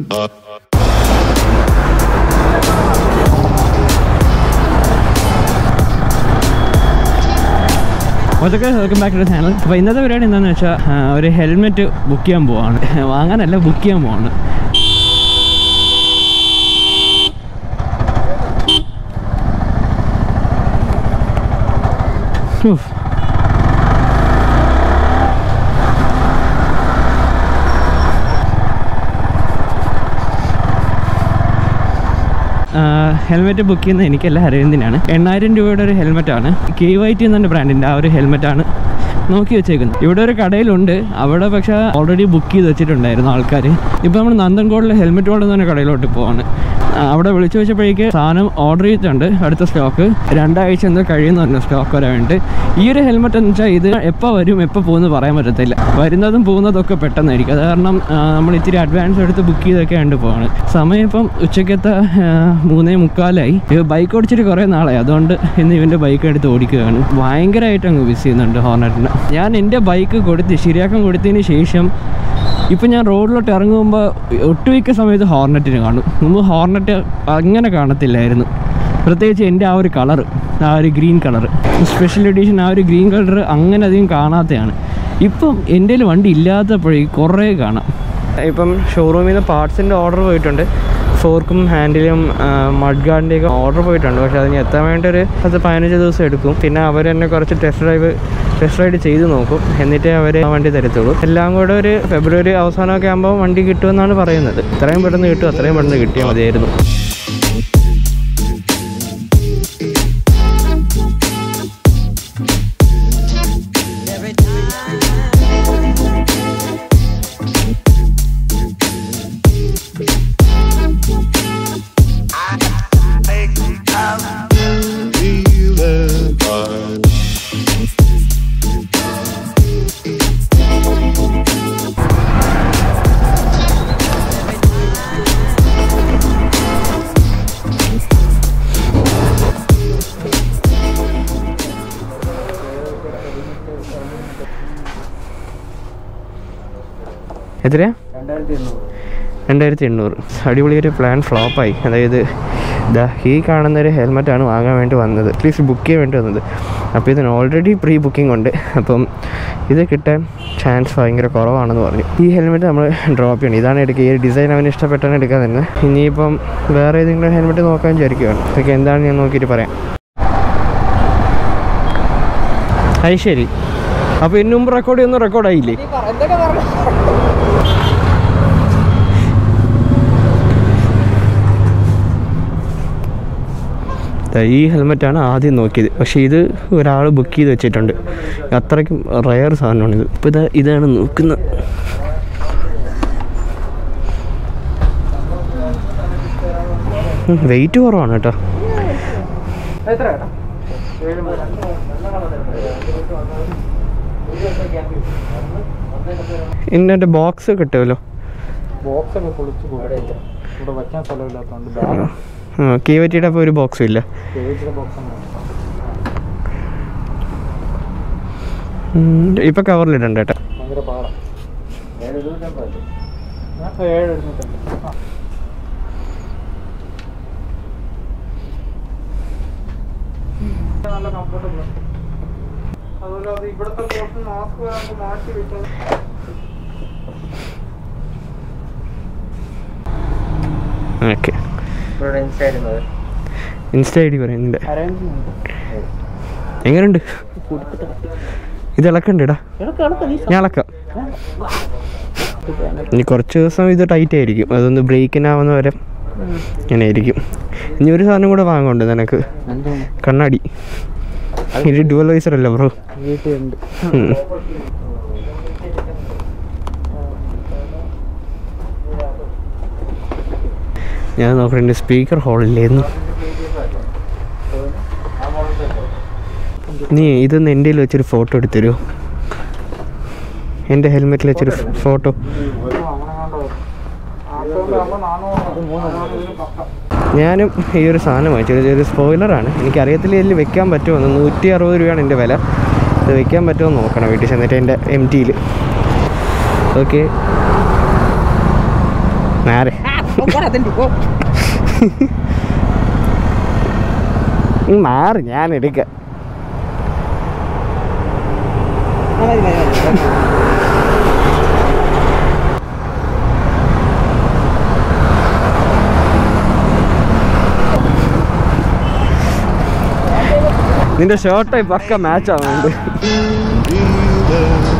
അതൊക്കെ welcome back to channel. അപ്പോൾ ഇന്നത്തെ പരിപാടി എന്താണെന്ന് വെച്ചാൽ ഒരു ഹെൽമെറ്റ് ബുക്ക് ചെയ്യാൻ പോവാണ്. വാങ്ങാനല്ല, ബുക്ക് ചെയ്യാൻ പോവാണ്. ഹെൽമെറ്റ് ബുക്ക് ചെയ്യുന്നത് എനിക്കല്ല, അരവിന്ദിനാണ്. 8000 രൂപയുടെ ഒരു ഹെൽമെറ്റാണ്. KYT എന്ന ബ്രാൻഡിൻ്റെ ആ ഒരു ഹെൽമെറ്റാണ് നോക്കി വെച്ചേക്കുന്നത്. ഇവിടെ ഒരു കടയിലുണ്ട്, അവിടെ പക്ഷേ ഓൾറെഡി ബുക്ക് ചെയ്ത് വെച്ചിട്ടുണ്ടായിരുന്നു ആൾക്കാർ. ഇപ്പോൾ നമ്മൾ നന്ദൻകോടിലെ ഹെൽമെറ്റ് വേൾഡ് എന്ന കടയിലോട്ട് പോവാണ്. അവിടെ വിളിച്ചു വെച്ചപ്പോഴേക്ക് സാധനം ഓർഡർ ചെയ്തിട്ടുണ്ട്. അടുത്ത സ്റ്റോക്ക് 2 ആഴ്ച എന്തോ കഴിയുന്നു പറഞ്ഞു സ്റ്റോക്ക് വരാൻ വേണ്ടി. ഈ ഒരു ഹെൽമെറ്റ് എന്ന് വെച്ചാൽ ഇത് എപ്പോൾ വരും എപ്പോൾ പോകുമെന്ന് പറയാൻ പറ്റത്തില്ല. വരുന്നതും പോകുന്നതൊക്കെ പെട്ടെന്നായിരിക്കും. അത് കാരണം നമ്മൾ ഇത്തിരി അഡ്വാൻസ് എടുത്ത് ബുക്ക് ചെയ്തൊക്കെ കണ്ട് പോവാണ്. സമയം ഇപ്പം ഉച്ചക്കത്തെ 3:45. ബൈക്ക് ഓടിച്ചിട്ട് കുറേ നാളായി, അതുകൊണ്ട് ഇന്ന് ഇവൻ്റെ ബൈക്ക് എടുത്ത് ഓടിക്കുകയാണ്. ഭയങ്കരമായിട്ട് അങ്ങ് മിസ് ചെയ്യുന്നുണ്ട് ഹോർണറ്റിനെ. ഞാൻ എൻ്റെ ബൈക്ക് ശരിയാക്കാൻ കൊടുത്തതിന് ശേഷം ഇപ്പം ഞാൻ റോഡിലോട്ട് ഇറങ്ങുമ്പോൾ ഒട്ടുമിക്ക സമയത്ത് ഹോർണറ്റിന് കാണും. മുമ്പ് ഹോർണറ്റ് അങ്ങനെ കാണത്തില്ലായിരുന്നു. പ്രത്യേകിച്ച് എൻ്റെ ആ ഒരു കളറ്, ആ ഒരു ഗ്രീൻ കളറ്, സ്പെഷ്യൽ എഡിഷൻ ആ ഒരു ഗ്രീൻ കളറ് അങ്ങനെ അധികം കാണാത്തതാണ്. ഇപ്പം എൻ്റെ കയ്യിൽ വണ്ടി ഇല്ലാത്തപ്പോഴേക്ക് കുറേ കാണാം. ഇപ്പം ഷോറൂമിൽ നിന്ന് പാർട്സിൻ്റെ ഓർഡർ പോയിട്ടുണ്ട്. ഫോർക്കും ഹാൻഡിലും മഡ് ഗാർഡിൻ്റെയൊക്കെ ഓർഡർ പോയിട്ടുണ്ട്. പക്ഷേ അതിന് എത്താൻ വേണ്ടി ഒരു 10-15 ദിവസം എടുക്കും. പിന്നെ അവർ തന്നെ കുറച്ച് ടെസ്റ്റ് റൈഡ് ചെയ്ത് നോക്കും, എന്നിട്ടേ അവർ വണ്ടി തരത്തുള്ളൂ. എല്ലാം കൂടെ ഒരു ഫെബ്രുവരി അവസാനമൊക്കെ ആകുമ്പോൾ വണ്ടി കിട്ടുമെന്നാണ് പറയുന്നത്. എത്രയും പെട്ടെന്ന് കിട്ടും, അത്രയും പെട്ടെന്ന് കിട്ടിയാൽ മതിയായിരുന്നു. എത്രയാ? 2800. അടിപൊളിയൊരു പ്ലാൻ ഫ്ലോപ്പായി. അതായത് ഈ കാണുന്നൊരു ഹെൽമെറ്റാണ് വാങ്ങാൻ വേണ്ടി വന്നത്, അറ്റ്ലീസ്റ്റ് ബുക്ക് ചെയ്യാൻ വേണ്ടി വന്നത്. അപ്പോൾ ഇതിന് ഓൾറെഡി പ്രീ ബുക്കിംഗ് ഉണ്ട്. അപ്പം ഇത് കിട്ടാൻ ചാൻസ് ഭയങ്കര കുറവാണെന്ന് പറഞ്ഞു. ഈ ഹെൽമെറ്റ് നമ്മൾ ഡ്രോപ്പ് ചെയ്യണം. ഇതാണ് എടുക്കുക. ഈ ഡിസൈൻ അവന് ഇഷ്ടപ്പെട്ടാണ് എടുക്കാൻ തന്നെ. ഇനിയിപ്പം വേറെ ഏതെങ്കിലും ഹെൽമെറ്റ് നോക്കാൻ വിചാരിക്കുകയാണ്. ഇതൊക്കെ എന്താണ് ഞാൻ നോക്കിയിട്ട് പറയാം. അത് ശരി. അപ്പോൾ ഇതിന് മുമ്പ് റെക്കോർഡായില്ലേ? ഈ ഹെൽമെറ്റാണ് ആദ്യം നോക്കിയത്. പക്ഷേ ഇത് ഒരാൾ ബുക്ക് ചെയ്ത് വെച്ചിട്ടുണ്ട്. അത്രയ്ക്കും റയർ സാധനമാണിത്. ഇപ്പോൾ ഇതാണ് നോക്കുന്നത്. വെയിറ്റ് കുറവാണ് കേട്ടോ. ഇതിൻ്റെ ബോക്സ് കിട്ടുമല്ലോ. KYTയുടെ അപ്പോൾ ഒരു ബോക്സും ഇല്ല. ഇപ്പം കവറിലിടണ്ട കേട്ടോ. ഓക്കെ, ഇൻസ്റ്റ ID പറയുന്നുണ്ട്. എങ്ങനെയുണ്ട്? ഇത് ഇളക്കണ്ടേടാ? ഞാൻ ഇളക്കാം. ഇനി കുറച്ച് ദിവസം ഇത് ടൈറ്റ് ആയിരിക്കും. അതൊന്ന് ബ്രേക്കിനാവുന്ന വരെ ഇങ്ങനെ ആയിരിക്കും. ഇനി ഒരു സാധനം കൂടെ വാങ്ങുന്നുണ്ട് നിനക്ക്, കണ്ണാടി. ഇത് ഡുവൽ വൈസർ അല്ല ബ്രോ? ഞാൻ നോക്കണ്ട. സ്പീക്കർ ഹോളില്ലായിരുന്നു. നീ ഇതൊന്ന് എൻ്റെ വെച്ചൊരു ഫോട്ടോ എടുത്തരുമോ? എൻ്റെ ഹെൽമെറ്റിൽ വെച്ചൊരു ഫോട്ടോ. ഞാനും ഈ ഒരു സാധനം വാങ്ങിച്ചു. ഒരു സ്പോയിലറാണ്. എനിക്കറിയത്തില്ല ഇതിൽ വെക്കാൻ പറ്റുമെന്ന്. 160 രൂപയാണ് എൻ്റെ വില. ഇത് വെക്കാൻ പറ്റുമോ നോക്കണം വീട്ടിൽ ചെന്നിട്ട് എൻ്റെ MTയിൽ. ഓക്കെ, മാറി മാറി ഞാൻ എടുക്ക. നിന്റെ ഷർട്ടായി പക്ക മാച്ച് ആവുന്നുണ്ട്.